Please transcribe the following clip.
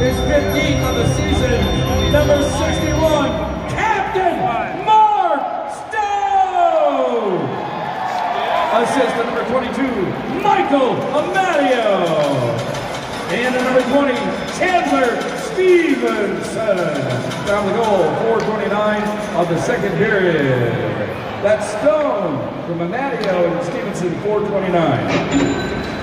his 15th of the season, number 61, Captain Mark Stowe. Assist to number 22, Michael Amadio. And at number 20, Chandler Stephenson. Found the goal, 4:29 of the second period. That's Stone from Amadio and Stephenson, 4:29.